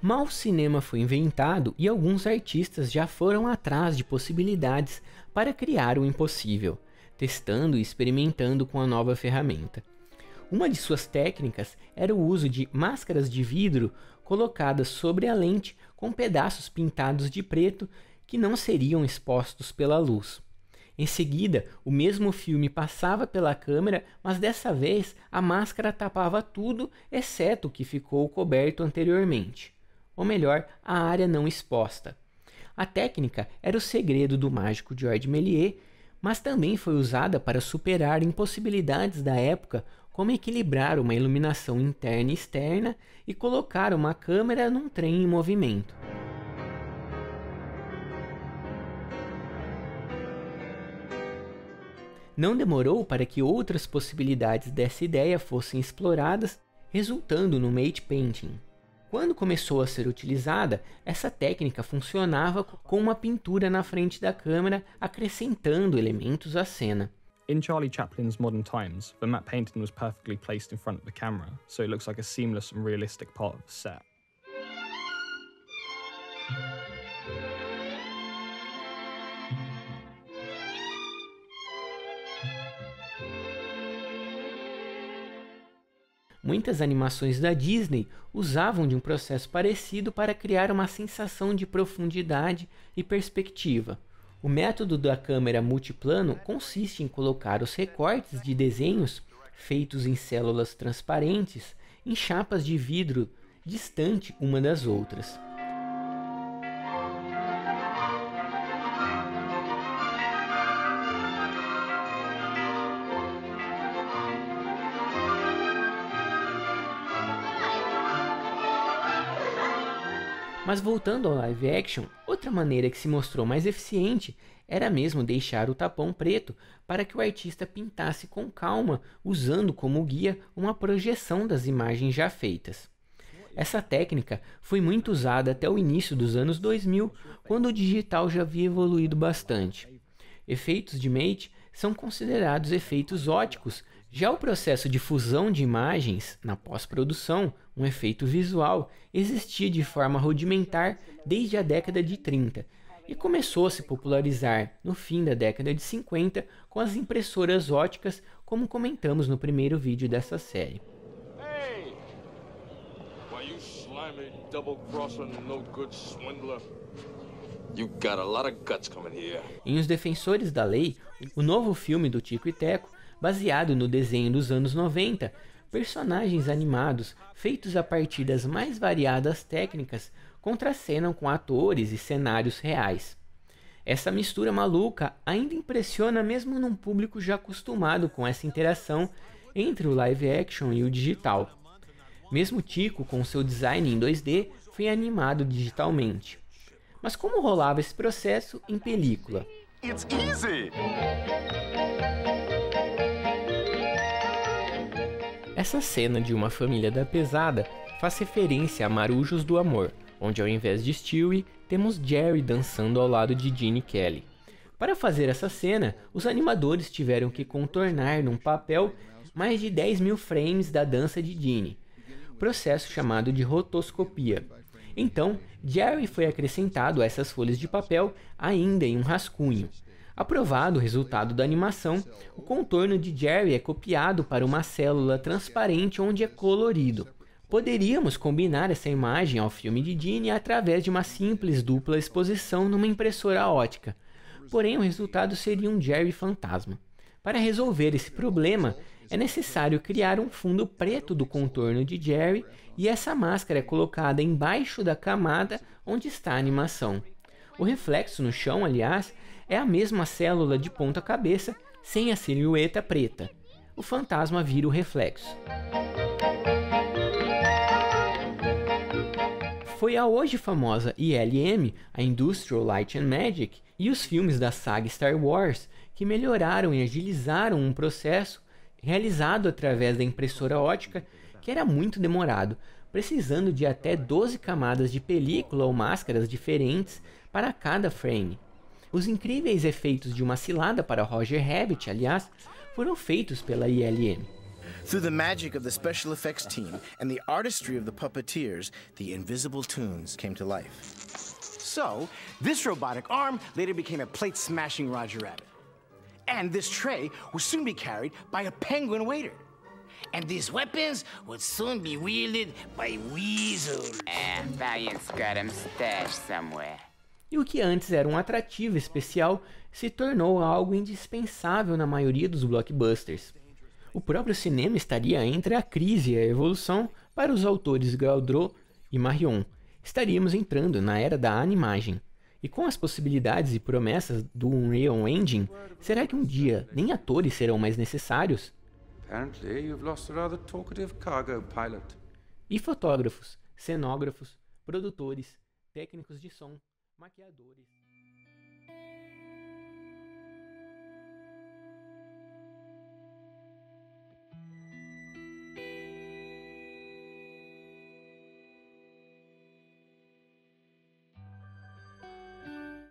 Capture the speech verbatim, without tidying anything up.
Mal o cinema foi inventado e alguns artistas já foram atrás de possibilidades para criar o impossível, testando e experimentando com a nova ferramenta. Uma de suas técnicas era o uso de máscaras de vidro colocadas sobre a lente com pedaços pintados de preto que não seriam expostos pela luz. Em seguida, o mesmo filme passava pela câmera, mas dessa vez a máscara tapava tudo exceto o que ficou coberto anteriormente, ou melhor, a área não exposta. A técnica era o segredo do mágico Georges Méliès, mas também foi usada para superar impossibilidades da época, como equilibrar uma iluminação interna e externa e colocar uma câmera num trem em movimento. Não demorou para que outras possibilidades dessa ideia fossem exploradas, resultando no matte painting. Quando começou a ser utilizada, essa técnica funcionava com uma pintura na frente da câmera, acrescentando elementos à cena. In Charlie Chaplin's Modern Times, the matte painting was perfectly placed in front of the camera, so it looks like a seamless and realistic part of the set. Muitas animações da Disney usavam de um processo parecido para criar uma sensação de profundidade e perspectiva. O método da câmera multiplano consiste em colocar os recortes de desenhos feitos em células transparentes em chapas de vidro distante uma das outras. Mas voltando ao live action, outra maneira que se mostrou mais eficiente era mesmo deixar o tapão preto para que o artista pintasse com calma, usando como guia uma projeção das imagens já feitas. Essa técnica foi muito usada até o início dos anos dois mil, quando o digital já havia evoluído bastante. Efeitos de matte são considerados efeitos óticos. Já o processo de fusão de imagens na pós-produção, um efeito visual, existia de forma rudimentar desde a década de trinta e começou a se popularizar no fim da década de cinquenta com as impressoras óticas, como comentamos no primeiro vídeo dessa série. Hey! Why you slimy, double-crossing, no-good swindler? You got a lot of guts coming here. Em Os Defensores da Lei, o novo filme do Tico e Teco, baseado no desenho dos anos noventa, personagens animados feitos a partir das mais variadas técnicas contracenam com atores e cenários reais. Essa mistura maluca ainda impressiona mesmo num público já acostumado com essa interação entre o live action e o digital. Mesmo Tico, com seu design em dois D, foi animado digitalmente. Mas como rolava esse processo em película? It's easy! Essa cena de Uma Família da Pesada faz referência a Marujos do Amor, onde ao invés de Stewie, temos Jerry dançando ao lado de Gene Kelly. Para fazer essa cena, os animadores tiveram que contornar num papel mais de dez mil frames da dança de Gene, processo chamado de rotoscopia. Então, Jerry foi acrescentado a essas folhas de papel ainda em um rascunho. Aprovado o resultado da animação, o contorno de Jerry é copiado para uma célula transparente onde é colorido. Poderíamos combinar essa imagem ao filme de Gene através de uma simples dupla exposição numa impressora ótica, porém o resultado seria um Jerry fantasma. Para resolver esse problema, é necessário criar um fundo preto do contorno de Jerry e essa máscara é colocada embaixo da camada onde está a animação. O reflexo no chão, aliás, é a mesma célula de ponta cabeça, sem a silhueta preta. O fantasma vira o reflexo. Foi a hoje famosa I L M, a Industrial Light and Magic, e os filmes da saga Star Wars que melhoraram e agilizaram um processo realizado através da impressora ótica que era muito demorado, precisando de até doze camadas de película ou máscaras diferentes para cada frame. Os incríveis efeitos de Uma Cilada para Roger Rabbit, aliás, foram feitos pela I L M. Through the magic of the special effects team and the artistry of the puppeteers, the Invisible Toons came to life. So, this robotic arm later became a plate-smashing Roger Rabbit. And this tray would soon be carried by a penguin waiter. And these weapons would soon be wielded by weasels. Eh, Valiant's got 'em stashed somewhere. E o que antes era um atrativo especial se tornou algo indispensável na maioria dos blockbusters. O próprio cinema estaria entre a crise e a evolução para os autores Gaudreau e Marion. Estaríamos entrando na era da animagem. E com as possibilidades e promessas do Unreal Engine, será que um dia nem atores serão mais necessários? Apparently you've lost a rather talkative cargo pilot. E fotógrafos, cenógrafos, produtores, técnicos de som, maquiadores...